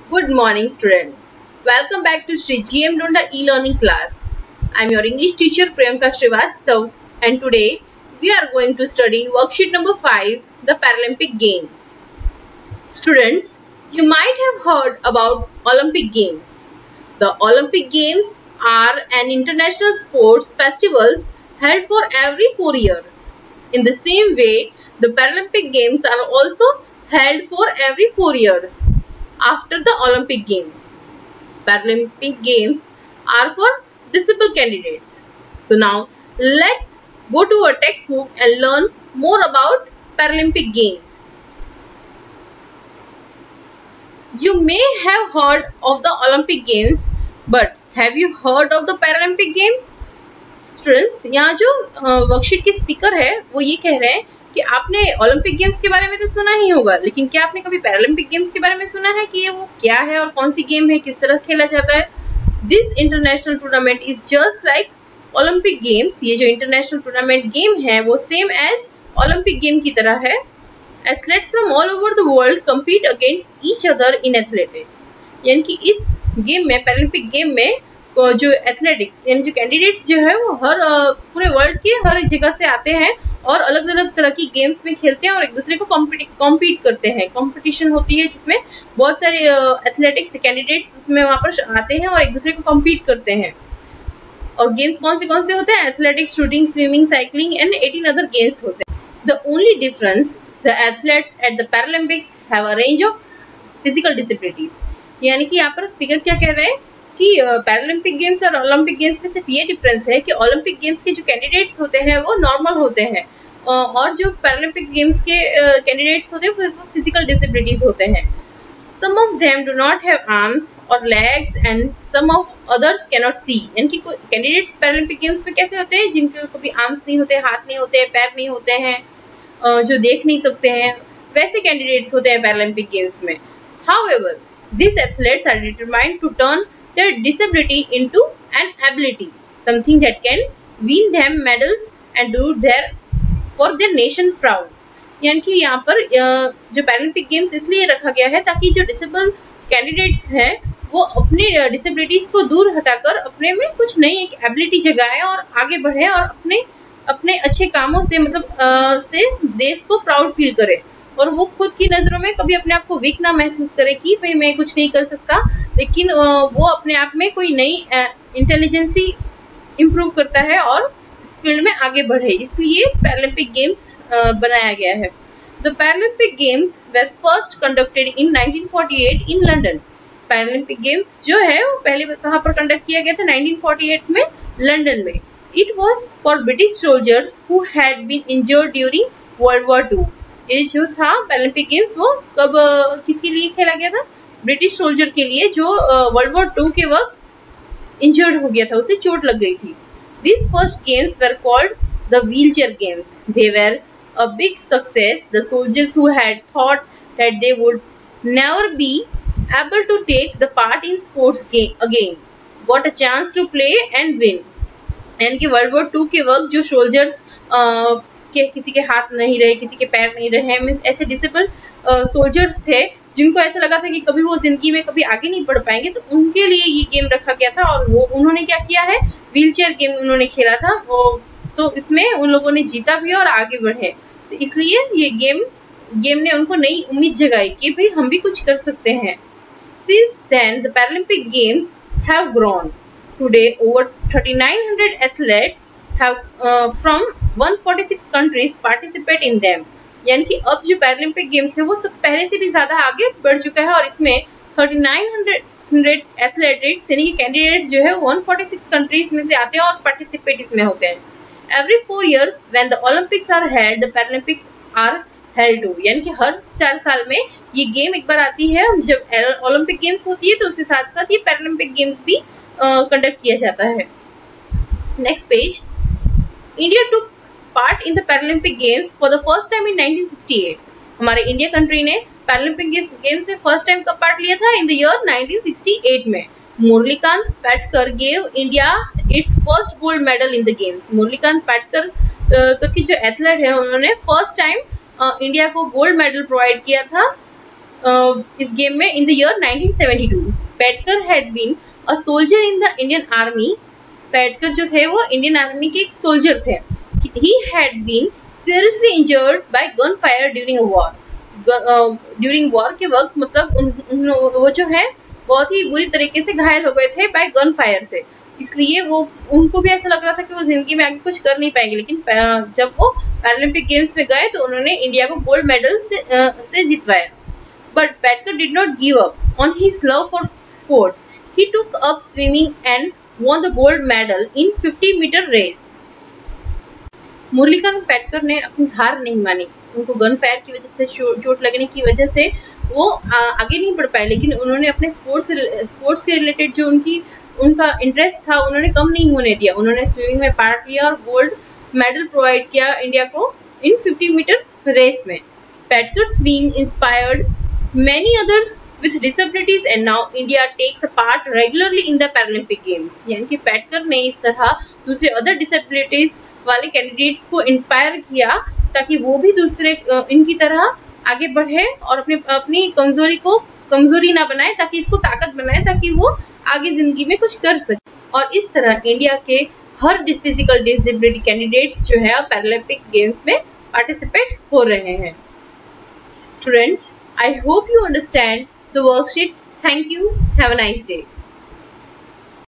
Good morning, students. Welcome back to Sri GM Donda e-learning class. I am your English teacher Priyanka Srivastav, and today we are going to study worksheet number 5, the Paralympic Games. Students, you might have heard about Olympic Games. The Olympic Games are an international sports festivals held for every 4 years. In the same way, the Paralympic Games are also held for every 4 years after the Olympic Games. Paralympic Games are for disabled candidates. So now let's go to our textbook and learn more about Paralympic Games. You may have heard of the Olympic Games, but have you heard of the Paralympic Games? Students, यहाँ जो worksheet के speaker है वो ये कह रहे हैं कि आपने ओलंपिक गेम्स के बारे में तो सुना ही होगा, लेकिन क्या आपने कभी पैरालंपिक गेम्स के बारे में सुना है कि ये वो क्या है और कौन सी गेम है, किस तरह खेला जाता है? This international tournament is just like Olympic games. ये जो इंटरनेशनल टूर्नामेंट गेम है वो सेम एज ओलंपिक गेम की तरह है. Athletes from all over the world compete against each other in athletics. यानी कि इस गेम में, पैरालंपिक गेम में, जो एथलेटिक्स यानी जो कैंडिडेट्स जो है वो हर पूरे वर्ल्ड के हर जगह से आते हैं और अलग अलग तरह की गेम्स में खेलते हैं और एक दूसरे को कॉम्पीट करते हैं. कंपटीशन होती है जिसमें बहुत सारे एथलेटिक्स कैंडिडेट्स उसमें वहां पर आते हैं और एक दूसरे को कॉम्पीट करते हैं. और गेम्स कौन से होते हैं? Athletics, shooting, swimming, cycling and 18 other games होते हैं. The only difference, the athletes at the Paralympics have a range of physical disabilities. यानी कि यहाँ पर स्पीकर क्या कह रहे हैं कि पैरालंपिक गेम्स और ओलंपिक गेम्स में सिर्फ ये डिफरेंस है कि ओलंपिक गेम्स के जो कैंडिडेट्स होते हैं वो नॉर्मल होते हैं और जो पैरालंपिक गेम्स के कैंडिडेट्स होते हैं वो फिजिकल डिसेबिलिटीज होते हैं. Some of them do not have arms और legs and some of others can not see. यानी कि कैंडिडेट्स पैरालंपिक गेम्स में कैसे होते हैं? जिनके कभी आर्म्स नहीं होते, हाथ नहीं होते, पैर नहीं होते हैं, जो देख नहीं सकते हैं, वैसे कैंडिडेट्स होते हैं पैरालंपिक गेम्स में. However, these athletes are determined to turn their disability into an ability, something that can win them medals and do for their nation proud. यानी कि यहाँ पर जो पैरालंपिक गेम्स इसलिए रखा गया है ताकि जो डिसेबल कैंडिडेट्स हैं वो अपने डिसेबिलिटीज को दूर हटाकर अपने में कुछ नई एक एबिलिटी जगाएं और आगे बढ़े और अपने अच्छे कामों से से देश को प्राउड फील करे और वो खुद की नजरों में कभी अपने आप को वीक ना महसूस करे कि भाई मैं कुछ नहीं कर सकता, लेकिन वो अपने आप में कोई नई इंटेलिजेंसी इंप्रूव करता है और इस फील्ड में आगे बढ़े. इसलिए पैरालंपिक गेम्स बनाया गया है. The Paralympic games were first conducted in 1948 in London. Paralympic games जो है वो पहले कहाँ पर कंडक्ट किया गया था? 1948 में लंदन में. It was for British soldiers who had been injured during world war II. ये जो था पैरालंपिक गेम्स वो कब किसके लिए खेला गया था? ब्रिटिश सोल्जर के लिए जो वर्ल्ड वॉर II के वक्त इंजर्ड हो गया था, उसे चोट लग गई थी. This first games were called the wheelchair games. They were a big success. The soldiers who had thought that they would never be able to take the part in sports again got a chance to play and win. यानी कि world war II के वक्त जो soldiers के किसी के हाथ नहीं रहे, किसी के पैर नहीं रहे, मीन्स ऐसे डिसेबल सोल्जर्स थे जिनको ऐसा लगा था कि कभी वो जिंदगी में कभी आगे नहीं बढ़ पाएंगे, तो उनके लिए ये गेम रखा गया था और वो उन्होंने क्या किया है? व्हीलचेयर गेम उन्होंने खेला था. तो इसमें उन लोगों ने जीता भी और आगे बढ़े. तो इसलिए ये गेम ने उनको नई उम्मीद जगाई कि भाई हम भी कुछ कर सकते हैं. Since then the Paralympic games have grown. Today over 3900 athletes have from 146 countries participate in them. यानी कि अब जो पैरालंपिक गेम्स है वो सब पहले से भी ज्यादा आगे बढ़ चुका है और इसमें 3900 एथलेटिक्स यानी कि कैंडिडेट्स जो है 146 कंट्रीज में से आते हैं और पार्टिसिपेट इसमें होते हैं. Every 4 years when the Olympics are held, the Paralympics are held too. यानी कि हर 4 साल में ये गेम एक बार आती है. जब ओलंपिक गेम्स होती है तो उसके साथ साथ ये पैरालंपिक गेम्स भी कंडक्ट किया जाता है. Next page. India took part in the Paralympic Games for the first time in 1968. हमारे इंडिया कंट्री ने पैरालंपिक गेम्स में फर्स्ट टाइम कब पार्ट लिया था? इन द ईयर 1968 में. Murlikant Paitkar gave India its first gold medal in the games. Murlikant Paitkar करके जो athlete है उन्होंने फर्स्ट टाइम इंडिया को गोल्ड मेडल प्रोवाइड किया था इस गेम में in the year 1972. Petkar had been a soldier in the Indian army. Petkar जो थे वो इंडियन आर्मी के एक सोल्जर थे. He had been seriously injured by gunfire during a war. During war के वक्त मतलब वो जो है बहुत ही बुरी तरीके से घायल हो गए थे बाय गन फायर से. इसलिए वो उनको भी ऐसा लग रहा था कि वो जिंदगी में आगे कुछ कर नहीं पाएंगे. लेकिन जब वो पैरालंपिक गेम्स में गए तो उन्होंने इंडिया को गोल्ड मेडल से जितवाया. But Petkar did not give up on his love for sports. He took up swimming and won the gold medal in 50-meter race. Muralidharan Petkar ने अपनी हार नहीं मानी. उनको गन फायर की वजह से चोट लगने की वजह से वो आगे नहीं बढ़ पाए, लेकिन उन्होंने अपने स्पोर्ट्स के रिलेटेड जो उनका इंटरेस्ट था उन्होंने कम नहीं होने दिया. उन्होंने स्विमिंग में पार्ट लिया और गोल्ड मेडल प्रोवाइड किया इंडिया को इन 50 मीटर रेस में. Petkar swing inspired many others with disabilities and now India takes a part regularly in the Paralympic Games. यानी कि पेटकर ने इस तरह दूसरे अदर डिसेबिलिटीज वाले कैंडिडेट्स को इंस्पायर किया ताकि वो भी दूसरे इनकी तरह आगे बढ़े और अपनी कमजोरी ना बनाए, ताकि इसको ताकत बनाए, ताकि वो आगे जिंदगी में कुछ कर सके. और इस तरह इंडिया के हर फिजिकल डिसेबिलिटी कैंडिडेट्स जो है पैरालंपिक गेम्स में पार्टिसिपेट हो रहे हैं. Students, I hope you understand the worksheet. Thank you. Have a nice day.